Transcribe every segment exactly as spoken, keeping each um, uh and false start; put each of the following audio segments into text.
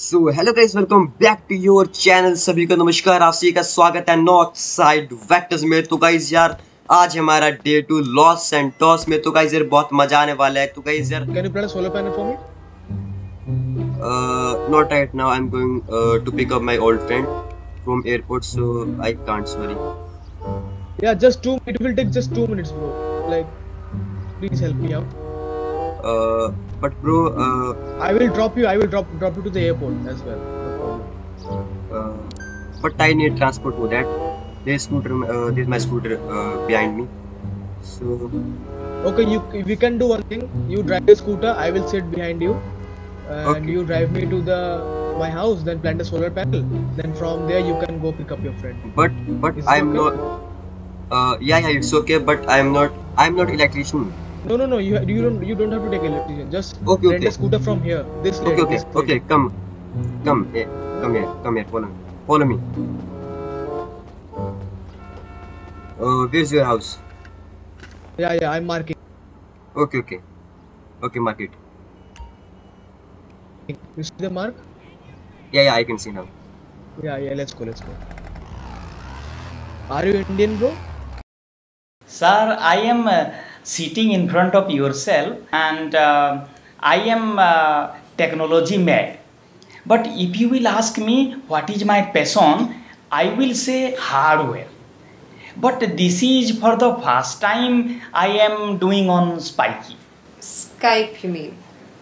So hello guys, welcome back to your channel. सभी को नमस्कार, आप सभी का स्वागत है नॉर्थ साइड वेक्टर्स में। तो गाइस यार आज हमारा डे टू लॉस सैंटोस में। तो गाइस यार बहुत मजा आने वाला है। तो गाइस यार can you plant solar panel for me? Not right now, I am going to pick up my old friend from airport, so I can't, sorry. Yeah, just two. It will take just two minutes, bro. Like, please help me out. uh but bro, uh, I will drop you. I will drop drop you to the airport as well. No problem. uh but I need transport for that. There's scooter, uh, there's my scooter uh, behind me, so Okay, you we can do one thing. You drive the scooter. I will sit behind you, and Okay. you drive me to the my house. Then plant a solar panel. Then from there you can go pick up your friend. but but Is it I'm okay? not. Uh, yeah, yeah, it's okay, but I'm not. I'm not electrician. No, no, no. You you don't you don't have to take electrician. Just Okay, rent okay. a scooter from here. This Okay, lady, okay, this lady. okay. Come, come, eh, come here, come here. Follow me. Follow me. Uh, where's your house? Yeah, yeah. I'm marking. Okay, okay, okay. Mark it. You see the mark? Yeah, yeah. I can see now. Yeah, yeah. Let's go. Let's go. Are you Indian, bro? Sir, I am uh, sitting in front of yourself and uh, I am uh, technology mad. But if you will ask me what is my passion, I will say hardware. But this is for the first time I am doing on Spiky. Skype, you mean?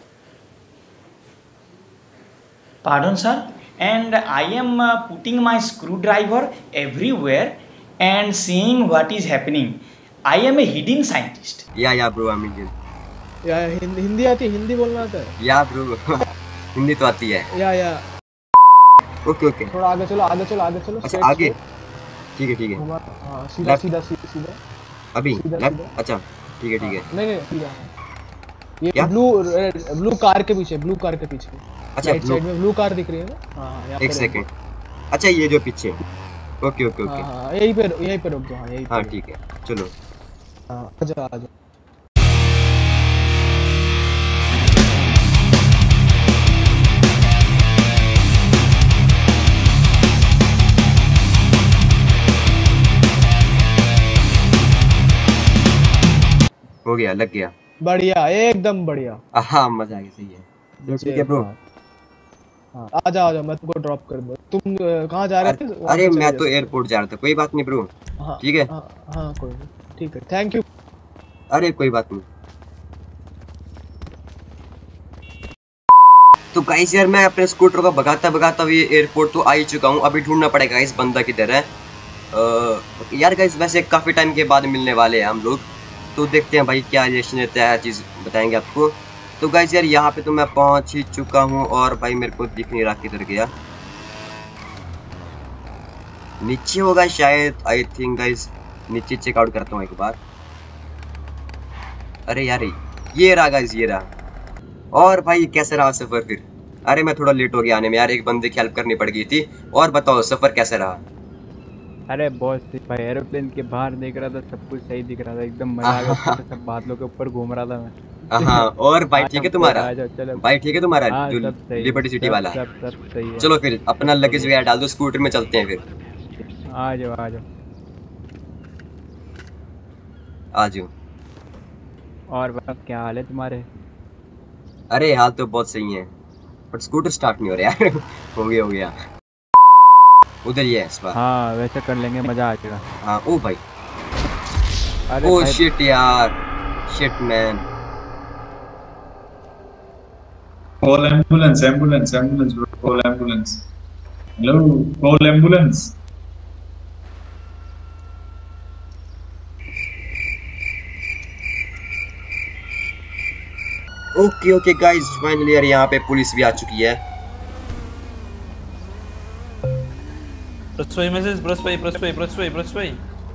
Pardon, sir? And I am uh, putting my screwdriver everywhere and seeing what is happening. I am a hidden scientist. Yeah, yeah, bro. I'm Indian. या हिंदी हिंदी आती है? हिंदी बोलना आता है? Yeah, bro. Hindi तो आती है। या या Okay, okay. थोड़ा आगे चलो, आगे चलो, आगे चलो। अच्छा straight, आगे। straight, ठीक है, ठीक है। घुमा, हाँ सीधा Left. सीधा सीधा सीधा। अभी सीधा, लेफ्ट। सीधा। अच्छा, ठीक है, ठीक है। नहीं नहीं सीधा। ये क्या? ब्लू ब्लू कार के पीछे, ब्लू कार के पीछे। अच्छा, राइट blue। साइड में ब्लू कार दिख रही है ना? हाँ हाँ यहाँ एक पे सेकेंड। अच्छा, ये जो पीछे। ओके, ओके, रुक दो। ओके। हाँ हाँ यहीं पे यहीं पे रुक दो। हाँ यहीं पे हाँ, रुक दो। ठीक है। चलो। हाँ आ जाओ आ जाओ। हो गया, लग गया। बढ़िया, एकदम बढ़िया। हाँ, मजा आ गया, सही है। ठीक है ब्रो। हाँ आ जाओ आ जाओ, मैं तुमको ड्रॉप कर दूँ। तुम अ, कहाँ जा रहे थे? वहाँ अरे पे चले मैं जाओ। तो एयरपोर्ट जा रहा था, कोई बात नहीं ब्रो। हाँ ठीक है। हाँ हाँ कोई नहीं, ठीक है, थैंक यू। अरे कोई बात नहीं। तो गाइस यार मैं अपने स्कूटर को भगाता भगाता हुए एयरपोर्ट तो आ ही चुका हूँ। अभी ढूंढना पड़ेगा इस बंदा किधर है। आ, यार गाइस वैसे काफ़ी टाइम के बाद मिलने वाले हैं हम लोग, तो देखते हैं भाई क्या रिएक्शन रहता है, चीज़ बताएंगे आपको। तो गाइस यार यहाँ पे तो मैं पहुँच ही चुका हूँ और भाई मेरे को दिख नहीं रहा किधर गया। नीचे होगा शायद, आई थिंक गाइस। नीचे चेकआउट करता हूँ एक बार। अरे यार ये रहा गाइस, ये रहा। और भाई कैसा रहा सफ़र फिर? अरे मैं थोड़ा लेट हो गया आने में यार, एक बंदे की हेल्प करनी पड़ गई थी। और बताओ सफ़र कैसा रहा? अरे बॉस भाई एरोप्लेन के बाहर देख रहा था, सब कुछ सही दिख रहा था, एकदम मजा आ गया। सब बादलों के ऊपर घूम रहा था मैं। हाँ, और भाई ठीक है तुम्हारा? आ जाओ, चलो भाई ठीक है तुम्हारा हाँ, जो सब सही है, लिबर्टी सिटी सब- वाला? सब सब सही है। चलो फिर अपना लगेज वगैरह डाल दो, स्कूटर में चलते हैं फिर। आ जाओ आ जाओ। आ जाओ। और बताओ क्या हाल है तुम्हारे? अरे हाल तो बहुत सही है, बट स्कूटर स्टार्ट नहीं हो रहा यार। हो गया हो गया। उधर ही है इस बार। हाँ वैसे कर लेंगे, मजा आ जाएगा। हाँ ओ भाई, अरे ओ भाई, शिट यार, shit man. Call ambulance, ambulance, ambulance, bro. Call ambulance. Hello, call ambulance. Okay okay guys, finally यार यहाँ पे पुलिस भी आ चुकी है। Prosway message, prosway, prosway, prosway, prosway.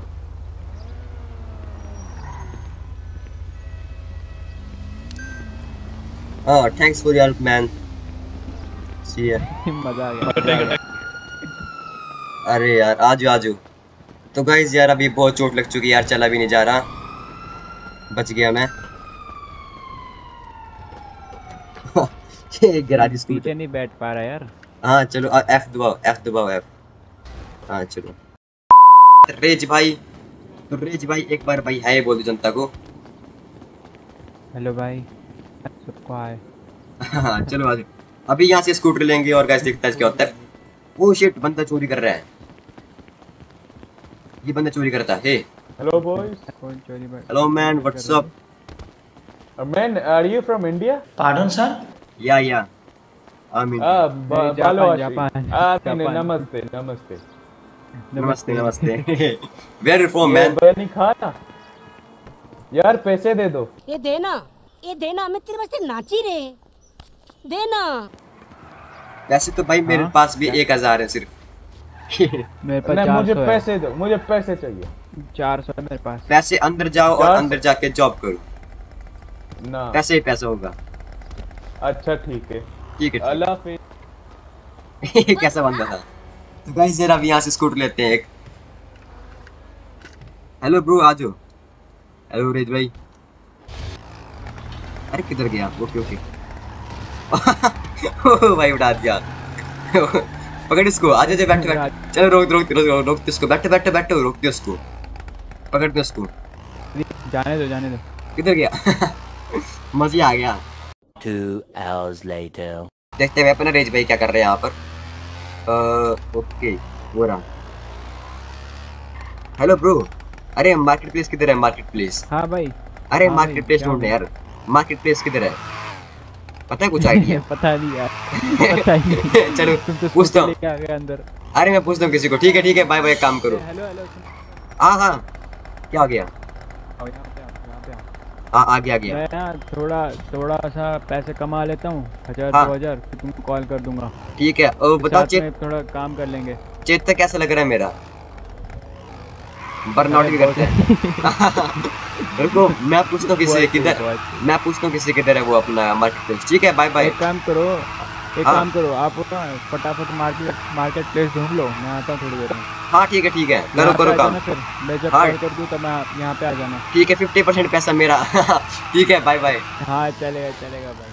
हाँ, thanks for your help man. सी है। मजा आ गया। अरे यार आज आज तो गाइस यार अभी बहुत चोट लग चुकी है यार, चला भी नहीं जा रहा। बच गया मैं। ये गैराज स्कूटर पीछे नहीं बैठ पा रहा यार। हाँ चलो एफ दबाओ, एफ दबाओ, एफ। हाँ चलो रेज भाई, तो रेज भाई एक बार भाई हाय बोल दो जनता को। हेलो भाई, सबको आए। हाँ चलो आज अभी यहाँ से स्कूटर लेंगे और गाइस देखता है क्या होता है। वो शिट, बंदा चोरी कर रहा है, ये बंदा चोरी करता है। Hello, boys. कौन चोरी भाई? Hello man, what's up? Uh, man, are you from India? Pardon, sir? या या आई मीन Ah, ba- नहीं, जापान, Balawashi. जापान, Ah, नहीं, नहीं, जापान। नमस्ते, नमस्ते। नमस्ते नमस्ते। वेयर यू फ्रॉम ये मैन? बिरयानी खाना? यार पैसे दे दो। ये देना, ये देना, मैं तेरे वास्ते नाची रे, देना। वैसे तो भाई मेरे हाँ? पास भी एक हजार है सिर्फ। मेरे पास नहीं, चार मुझे सौ है। पैसे दो, मुझे पैसे चाहिए। चार सौ है मेरे पास। पैसे अंदर जाओ और चार- अंदर जाके जॉब करो, ना। पैसे ही पैसा होगा। अच्छा ठीक है। ठीक है अल्लाह हाफिज। ठीक। कैसा बंदा था। तो गाइस जरा अभी यहाँ से स्कूटर लेते हैं एक। हेलो ब्रो आ जाओ। हेलो रेज भाई। अरे किधर गया? Okay okay. ओ भाई उड़ा दिया। पकड़ इसको, आ जा, बैठ बैठ। चलो रोक रोक रोक रोक इसको, बैठो बैठो बैठो, रोक दो उसको, पकड़ दो उसको। जाने दो, जाने दो। किधर गया? मजा आ गया। Two hours later. देखते हैं अपना रेज भाई क्या कर रहे हैं यहाँ पर। uh, ओके वो रहा। हेलो ब्रो, अरे मार्केट प्लेस किधर है? मार्केट प्लेस, हाँ भाई। अरे हाँ मार्केट भाई, प्लेस क्या ढूंढने हुआ? यार। मार्केट प्लेस किधर है? पता है कुछ आइडिया? पता नहीं यार, पता ही नहीं। चलो तुम तो पूछता हूँ। लेके आ गए अंदर। अरे मैं पूछता हूँ किसी को। ठीक है ठीक है, बाय बाय, काम करो। हेलो हेलो, हाँ हाँ क्या हो गया? आओ यहाँ पे, आओ यहाँ पे आओ। हाँ आ गया आ गया। मैं ना थोड़ा थोड़ा सा पैसे कमा लेता हूँ, हजार हाँ। दो हजार, फिर तुमको कॉल कर दूंगा। ठीक है और बताओ साथ चेत में थोड़ा काम कर लेंगे। चेत कैसा लग रहा है मेरा? बर्नआउट भी करते हैं। रुको मैं पूछता हूँ किसी किधर, मैं पूछता हूँ किसी किधर है वो अपना मार्केट प्लेस। ठीक है बाय बाय। एक काम करो, एक हाँ। काम करो, आप ना फटाफट मार्केट मार्केट प्लेस ढूंढ लो, मैं आता हूँ थोड़ी देर में। हाँ ठीक है ठीक है, करो यहाँ पे करो आ काम। जाना फिर, मैं जब हाँ। कॉल कर दूँ तब मैं यहाँ पे आ जाना। ठीक है, फिफ्टी परसेंट पैसा मेरा। ठीक है बाय बाय। हाँ चलेगा चलेगा भाई।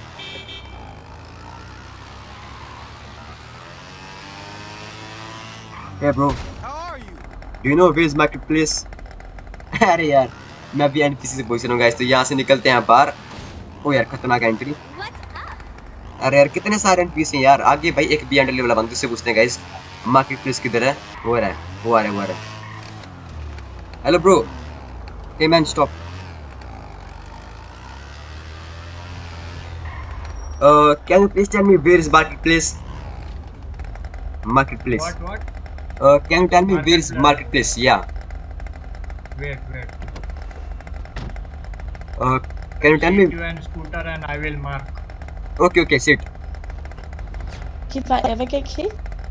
Hey bro, do you know where is market place? अरे यार मैं भी एनपीसी से पूछ रहा हूँ गाइस, तो यहाँ से निकलते हैं बाहर। ओ यार खतरनाक एंट्री। अरे यार कितने सारे एनपीसी हैं यार। आगे भाई एक बी एंडल वाला बंदे से पूछते हैं गाइस, मार्केट प्लेस किधर है? वो आ रहा है, वो आ रहा है, वो आ रहा है। Hello bro, hey man stop. Can you please tell me where is market place? Market place. What, what? Uh, can you tell me where is marketplace? Yeah. Wait, wait. Uh, can you tell me? Sit you and scooter and I will mark. Okay, okay, sit. If I ever get hit,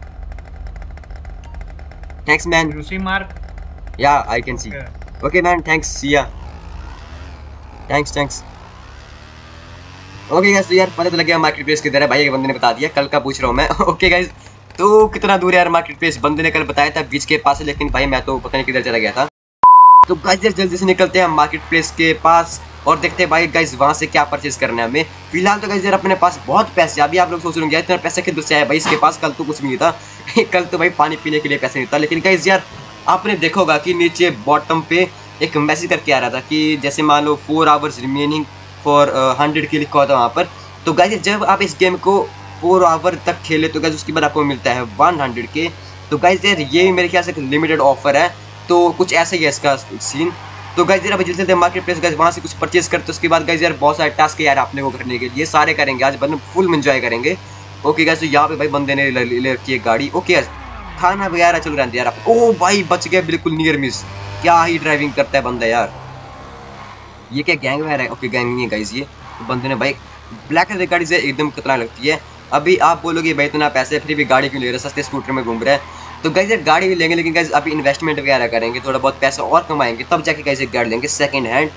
Thanks, man. You see mark? Yeah, I can see. Okay. Okay, man. Thanks. See ya. Thanks, thanks. Okay, guys. तो यार पता तो लग गया market place किधर है भाई, एक बंदे ने बता दिया। कल का पूछ रहा हूँ मैं। Okay, guys. तो कितना दूर है यार मार्केट प्लेस? बंदे ने कल बताया था बीच के पास है, लेकिन भाई मैं तो पता नहीं किधर चला गया था। तो गाइस जल्दी से निकलते हैं मार्केट प्लेस के पास और देखते हैं भाई गाइस वहाँ से क्या परचेज करना है हमें। फिलहाल तो गाइस यार अपने पास बहुत पैसे। अभी आप लोग सोच रहे हैं इतना पैसा किधर से आया भाई इसके पास? कल तो कुछ नहीं था। कल तो भाई पानी पीने के लिए पैसे नहीं था। लेकिन गाइस यार आपने देखा होगा कि नीचे बॉटम पे एक मैसेज करके आ रहा था कि जैसे मान लो four hours remaining four hundred के लिखा हुआ था वहाँ पर। तो गाइस जब आप इस गेम को फोर आवर तक खेले तो गाइस उसके बाद आपको मिलता है वन हंड्रेड के। तो गाइस यार ये मेरे ख्याल से एक लिमिटेड ऑफर है, तो कुछ ऐसा ही है इसका सीन। तो गाइस यार अभी जल्दी से मार्केट प्लेस गाइस वहाँ से कुछ परचेज करते उसके बाद गाइस यार बहुत सारे टास्क यार आपने को करने के लिए सारे करेंगे आज, बंदे फुल एंजॉय करेंगे। ओके गाइस तो यहाँ पे भाई बंदे ने ले रखी है गाड़ी। ओके यार खाना वगैरह चल रहा है यार। ओ भाई बच गया बिल्कुल नियर मिस। क्या ही ड्राइविंग करता है बंदा यार। ये क्या गैंग वगैरह है? ओके गैंग नहीं है गाइस ये। तो बंदे ने भाई ब्लैक कलर गाड़ी से एकदम खतरनाक लगती है। अभी आप बोलोगे भाई इतना पैसे फिर भी गाड़ी क्यों ले रहे, सस्ते स्कूटर में घूम रहे हैं। तो गाइस यार गाड़ी भी लेंगे, लेकिन गाइस अभी इन्वेस्टमेंट वगैरह करेंगे, थोड़ा बहुत पैसा और कमाएंगे, तब जाके गाइस एक गाड़ी लेंगे सेकंड हैंड।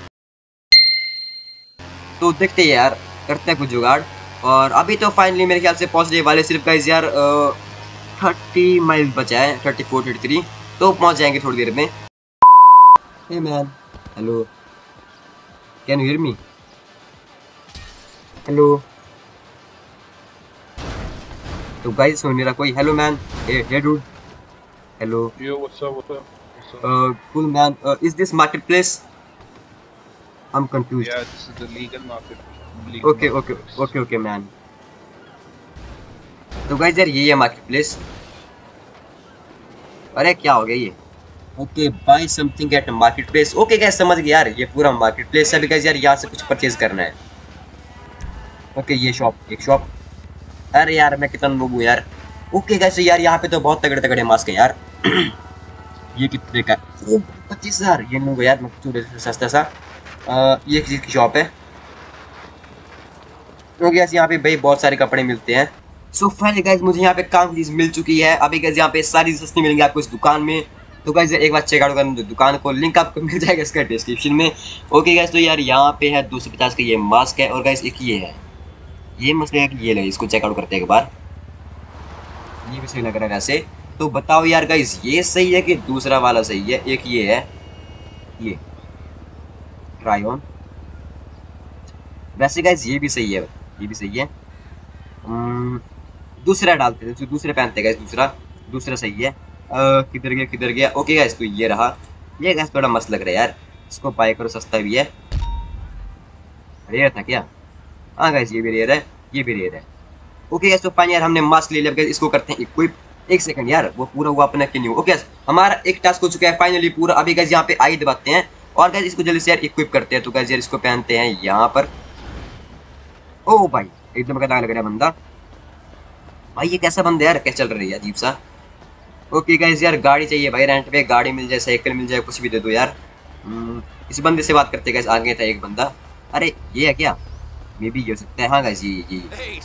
तो देखते हैं यार करते हैं कुछ जुगाड़। और अभी तो फाइनली मेरे ख्याल से पहुंचने वाले सिर्फ गाइस यार थर्टी माइल बचा है, थर्टी फोर थर्टी थ्री, तो पहुंच जाएंगे थोड़ी देर में। Hey man hello, can you hear me? Hello तो गाइस सुन नहीं रहा कोई। Hello man, hey dude, hello. Yo, what's up? What's up? What's up? Uh, cool man. Uh, is this marketplace? I'm confused. Yeah, this is the legal market. Legal Okay, okay, marketplace. okay, okay, man. तो guys यार ये है market place. अरे क्या हो गया ये? Okay, bye something at market place. Okay guys समझ गया यार, ये पूरा मार्केट प्लेस है। अभी गाइस यार यहाँ से कुछ परचेज करना है। ओके ये शॉप, एक शॉप। अरे यार मैं कितना लोग हूँ यार। ओके गाइस यार यहाँ पे तो बहुत तगड़े तगड़े मास्क है यार। ये कितने का? पच्चीस हजार ये लूँगा यार मैं, चूड़े सस्ता सा। आ, ये किसी की शॉप है। तो गैस यहाँ पे भाई बहुत सारे कपड़े मिलते हैं। सो फाइनली गाइस मुझे यहाँ पे काफ़ी चीज़ मिल चुकी है। अभी गाइस यहाँ पे सारी सस्ती मिलेंगी आपको इस दुकान में। तो गाइस एक बार चेकआउट करना तो दुकान को, लिंक आपको मिल जाएगा इसका डिस्क्रिप्शन में। ओके गाइस तो यार यहाँ पे है दो सौ पचास का ये मास्क है, और गाइस एक ये है, ये मसला है कि ये लगे, इसको चेकआउट करते हैं एक बार। ये भी सही लग रहा है वैसे। तो बताओ यार गाइस ये सही है कि दूसरा वाला सही है? एक ये है, ये ट्राई ऑन। वैसे गाइस ये भी सही है, ये भी सही है। दूसरा डालते हैं, दूसरे पहनते हैं गाइस, दूसरा दूसरा सही है। किधर गया किधर गया? ओके गाइस तो ये रहा। ये गाइस थोड़ा मस्त लग रहा है यार, इसको बाय करो, सस्ता भी है। रेयर था क्या? हाँ गाइस ये भी रेयर है, ये भी रेयर है। ओके गाइस तो फाइनली यार हमने मास्क ले लिया। गाइस इसको करते हैं इक्विप। एक सेकंड यार, वो पूरा हुआ अपना क्यों नहीं? ओके हमारा एक टास्क हो चुका है फाइनली पूरा। अभी गाइस यहाँ पे आई दबाते हैं और गाइस इसको जल्दी से यार इक्विप करते हैं। तो गाइस यार इसको पहनते हैं यहाँ पर। ओ भाई एकदम खतरनाक लग रहा है बंदा। भाई ये कैसा बंदा यार, कैसे चल रही है अजीब सा। ओके गाइस यार गाड़ी चाहिए भाई, रेंट पे गाड़ी मिल जाए, साइकिल मिल जाए, कुछ भी दे दो यार। इस बंदे से बात करते गाइस। आगे था एक बंदा। अरे ये है क्या? मे बी ये हो सकता है। हाँ गाइस ये ये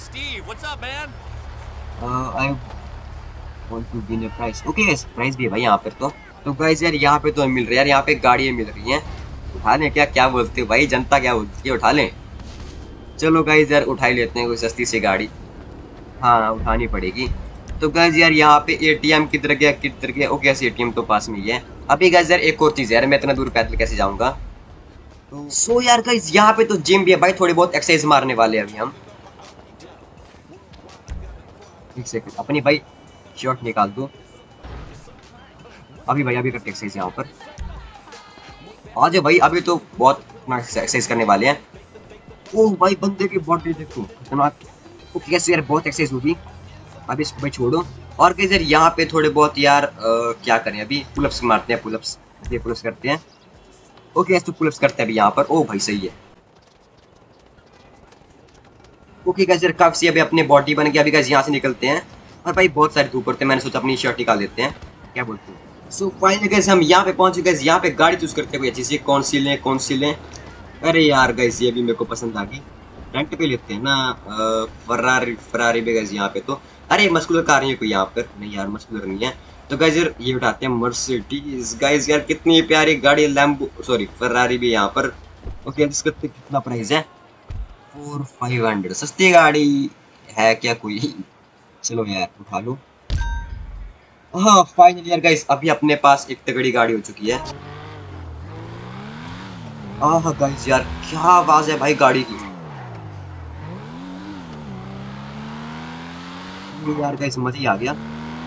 I want to win a prize. Okay guys prize भी है भाई यहाँ पर। तो तो गाइस यार यहाँ पे तो मिल रही है यार, यहाँ पे गाड़ियाँ मिल रही हैं। उठा लें क्या? क्या बोलते हो भाई, जनता क्या बोलती है? उठा लें? चलो गाइस यार उठा ही लेते हैं कोई सस्ती सी गाड़ी। हाँ उठानी पड़ेगी। तो गाइस यार यहाँ पे एटीएम किधर गया किधर गया? ओके ऐसे एटीएम तो पास में ही है। अभी गाइस यार एक और चीज़ यार, मैं इतना दूर पैदल कैसे जाऊँगा? तो सो यार गाइस यहाँ पे तो जिम भी है भाई, थोड़ी बहुत एक्सरसाइज मारने वाले हैं अभी हम। एक सेकंड अपनी भाई शर्ट निकाल दो। अभी भाई अभी करते एक्सरसाइज यहाँ पर। आ जाओ भाई, अभी तो बहुत एक्सरसाइज करने वाले हैं। ओह भाई बंदे की बॉडी देखो खतरनाक। ओके कैसे यार बहुत एक्सरसाइज होगी। अभी इसको भाई छोड़ो। और कैसे यार यहाँ पे थोड़े बहुत यार आ, क्या करें अभी? पुलअप्स मारते हैं, पुलअप्स ये पुलअप्स करते हैं। ओके तो पुलअप्स करते हैं अभी यहाँ पर। ओ भाई सही है। ओके गाइस यार काफी अभी अपने बॉडी बन गया। अभी गाइस यहाँ से निकलते हैं। और भाई बहुत सारे धूप पड़ते हैं, मैंने सोचा अपनी शर्ट निकाल देते हैं, क्या बोलते हैं? सो फाइनली गाइस हम यहाँ पे पहुंचे। गाइस यहाँ पे गाड़ी चूज करते हैं कोई अच्छी सी, कौन सी लें कौन सी लें। अरे यार गाइस ये भी मेरे को पसंद आ गई, रेंट पे लेते हैं ना। फरारी फरारी भी गाइस यहाँ पे तो। अरे मस्कुलर कार नहीं है कोई यहाँ पर? नहीं यार मस्कुलर नहीं है। तो गाइस यार ये उठाते हैं मर्सिडीज। गाइस यार कितनी प्यारी गाड़ी, लैम्बो सॉरी फरारी भी यहाँ पर। ओके इसका कितना प्राइस है? Four five hundred. सस्ती गाड़ी है क्या कोई? चलो यार उठा लो। हाँ फाइनली यार गाइस अभी अपने पास एक तगड़ी गाड़ी हो चुकी है। आह गाइस यार क्या आवाज है भाई गाड़ी की। यार गाइस मजा ही आ गया।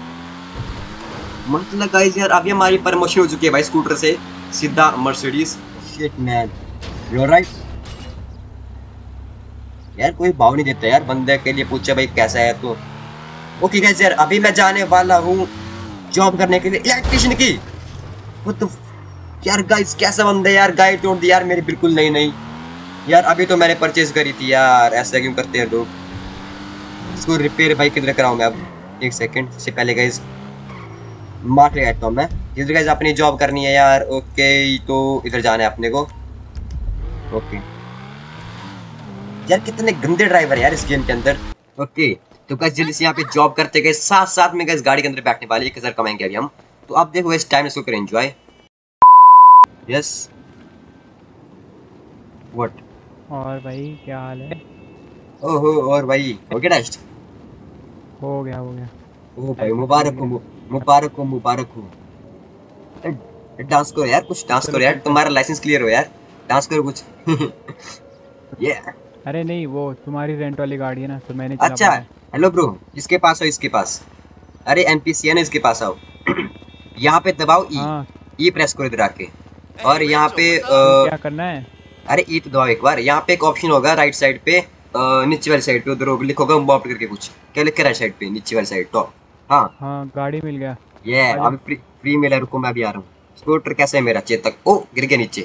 मतलब गाइस यार अभी हमारी प्रमोशन हो चुकी है भाई, स्कूटर से सीधा Mercedes. Shit man you are right यार, कोई भाव नहीं देता यार बंदे के लिए, पूछे भाई कैसा है तो। ओके गाइस यार अभी मैं जाने वाला हूँ जॉब करने के लिए इलेक्ट्रिशियन की। वो तो यार गाइस कैसा बंदा यार, गाड़ी तोड़ दी यार मेरी बिल्कुल। नहीं नहीं यार अभी तो मैंने परचेज करी थी यार, ऐसा क्यों करते हैं लोग? इसको रिपेयर भाई किधर कराऊं मैं अब? एक सेकंड से पहले गाइस मार्क ले आता हूँ मैं। इधर गाइस अपनी जॉब करनी है यार। ओके तो इधर जाना है अपने को। ओके यार कितने गंदे ड्राइवर यार इस गेम के अंदर। ओके तो गाइस जल्दी से यहाँ पे जॉब करते गए, साथ साथ में गाइस गाड़ी के अंदर बैठने वाले एक हजार कमाएंगे अभी हम। तो आप देखो इस टाइम इसको करें एंजॉय। Yes what? और भाई क्या हाल है? ओहो और भाई हो गया टेस्ट? हो गया हो गया। ओ भाई मुबारक हो मुबारक हो मुबारक हो। डांस करो यार, कुछ डांस करो यार, तुम्हारा लाइसेंस क्लियर हो यार, डांस करो कुछ। ये अरे नहीं, वो तुम्हारी रेंट वाली गाड़ी है ना, तो मैंने चला अच्छा, हेलो ब्रो, इसके पास आओ, इसके पास। अरे एनपीसी है ना, इसके पास आओ। यहाँ पे दबाओ ई, ई प्रेस करो इधर आके, और यहाँ पे आ, क्या करना है? अरे ई तो दबाओ एक बार। यहाँ पे एक ऑप्शन होगा राइट साइड पे, आ, नीचे वाली साइड पे, उधर लिखोगा मॉप करके कुछ, क्या लिख के राइट साइड पे, नीचे वाली साइड टॉप। हाँ हाँ, गाड़ी मिल गया। ये अभी फ्री, फ्री मिला, रुको मैं भी आ रहा हूँ। स्कूटर कैसे है मेरा? चेतक, ओ गिर गया नीचे।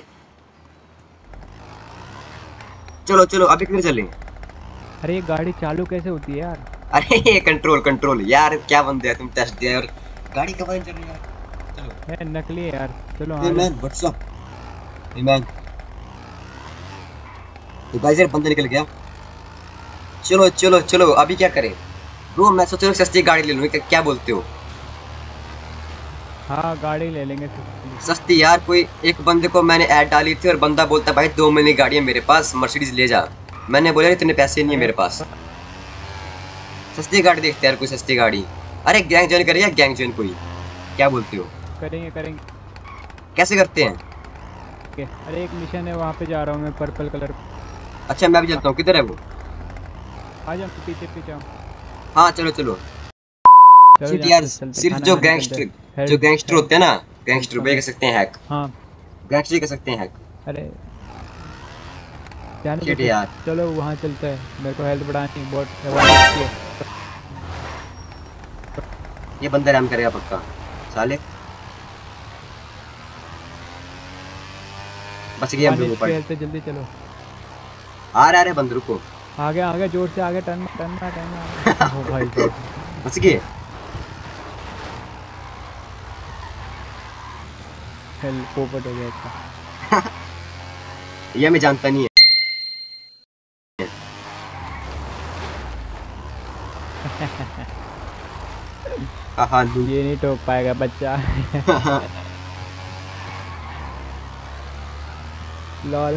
चलो चलो, अभी किधर चलें? अरे ये गाड़ी चालू कैसे होती है यार? अरे ये कंट्रोल कंट्रोल यार, क्या बंदे हैं तुम, टेस्ट दिया यार, गाड़ी कब चल रही है यार। चलो है, नकली है यार। चलो hey man, what's up? Hey man. तो गाइस यार बंदा निकल गया। चलो चलो चलो, अभी क्या करें ब्रो? मैं सोच रहा हूँ सस्ती गाड़ी ले लूँ, क्या बोलते हो? हाँ गाड़ी ले लेंगे सस्ती यार। कोई एक बंदे को मैंने ऐड डाली थी और बंदा बोलता भाई दो महीने की गाड़ी है मेरे पास, मर्सिडीज ले जा। मैंने बोला इतने पैसे नहीं है मेरे पास, सस्ती गाड़ी देखते यार, कोई सस्ती गाड़ी। अरे गैंग ज्वाइन करें या गैंग ज्वाइन कोई, क्या बोलते हो? करेंगे करेंगे। कैसे करते हैं? अरे एक मिशन है, वहाँ पे जा रहा हूँ मैं, पर्पल कलर। अच्छा मैं भी चलता हूँ, किधर है वो? आ जाओ पीछे पीछे। हाँ चलो चलो। चलो यार सिर्फ जो गैंगस्टर जो गैंगस्टर होते हैं ना, गैंगस्टर वे कर सकते हैं हैक। हाँ गैंगस्टर कर सकते हैं हैक। अरे जाने दो यार, चलो वहाँ चलते हैं, मेरे को हेल्थ बढ़ानी बहुत। ये बंदा रैम करेगा पक्का साले। बच गए हम लोग ऊपर। जल्दी चलो। आ रहा है बंदर को, आगे आगे जोर से आगे, टर्न टर्न टर्न। ओ भाई बच गए। हेल पोपट हो गया इसका। ये मैं जानता नहीं है। हाँ ये नहीं टोक पाएगा बच्चा। लॉल।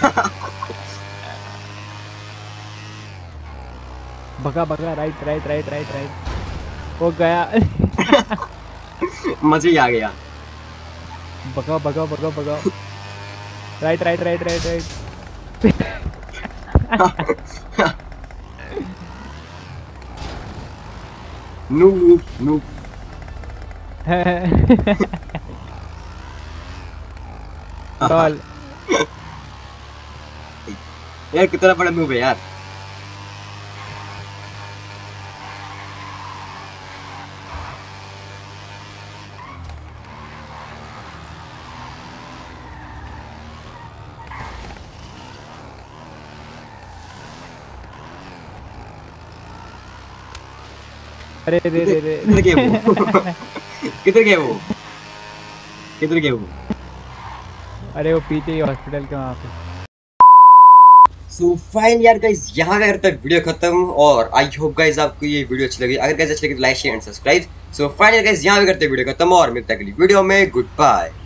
भगा भगा, right right right right right. वो गया। मजे ही आ गया। भगा भगा भगा भगा, right right right right right. Noob noob. Lol. यार कितना बड़ा नूब है यार। अरे रे रे रे, किधर गए वो? किधर गए वो? किधर गए वो? अरे वो पीछे ही हॉस्पिटल के वहाँ पे। सो फाइन यार गाइस, यहाँ का तक वीडियो खत्म। और आई होप गाइस आपको ये वीडियो अच्छी लगी। अगर गाइस अच्छी लगी तो like share and subscribe. So fine guys, यहाँ भी करते वीडियो खत्म और मिलते हैं अगली वीडियो में। Good bye.